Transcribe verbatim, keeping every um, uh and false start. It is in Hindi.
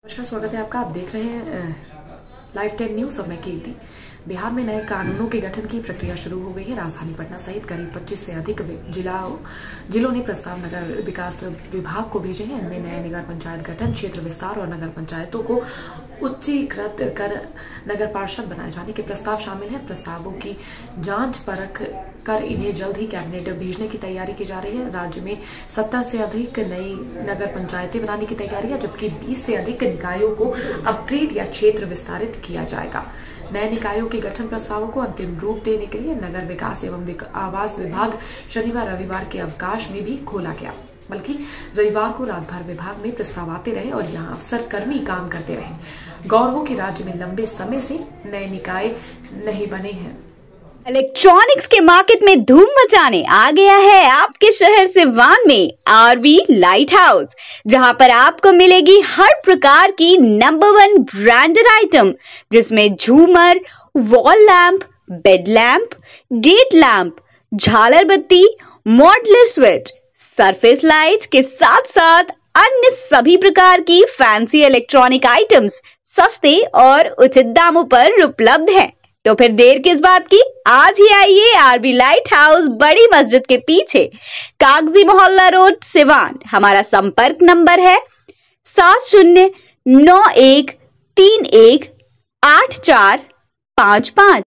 नमस्कार, स्वागत है आपका। आप देख रहे हैं लाइव टेन न्यूज। अब मैं कीर्ति। बिहार में नए कानूनों के गठन की प्रक्रिया शुरू हो गई है। राजधानी पटना सहित करीब पच्चीस से अधिक जिलाओं जिलों ने प्रस्ताव नगर विकास विभाग को भेजे हैं। इनमें नए नगर पंचायत गठन, क्षेत्र विस्तार और नगर पंचायतों को उच्चीकृत कर नगर पार्षद बनाए जाने के प्रस्ताव शामिल हैं। प्रस्तावों की जांच परख कर इन्हें जल्द ही कैबिनेट भेजने की तैयारी की जा रही है। राज्य में सत्तर से अधिक नई नगर पंचायतें बनाने की तैयारी है, जबकि बीस से अधिक निकायों को अपग्रेड या क्षेत्र विस्तारित किया जाएगा। नए निकायों के गठन प्रस्तावों को अंतिम रूप देने के लिए नगर विकास एवं आवास विभाग शनिवार रविवार के अवकाश में भी खोला गया। बल्कि रविवार को रात भर विभाग में प्रस्ताव आते रहे और यहाँ अफसर कर्मी काम करते रहे। गौर हो कि राज्य में लंबे समय से नए निकाय नहीं बने हैं। इलेक्ट्रॉनिक्स के मार्केट में धूम मचाने आ गया है आपके शहर सिवान में आरबी लाइट हाउस, जहां पर आपको मिलेगी हर प्रकार की नंबर वन ब्रांडेड आइटम, जिसमें झूमर, wall lamp, bed lamp, gate lamp, झालर बत्ती, मॉड्यूलर स्विच, सरफेस लाइट के साथ साथ अन्य सभी प्रकार की फैंसी इलेक्ट्रॉनिक आइटम्स सस्ते और उचित दामों पर उपलब्ध हैं। तो फिर देर किस बात की, आज ही आइए आरबी लाइट हाउस, बड़ी मस्जिद के पीछे, कागजी मोहल्ला रोड, सिवान। हमारा संपर्क नंबर है सात शून्य नौ एक तीन एक आठ चार पाँच पाँच।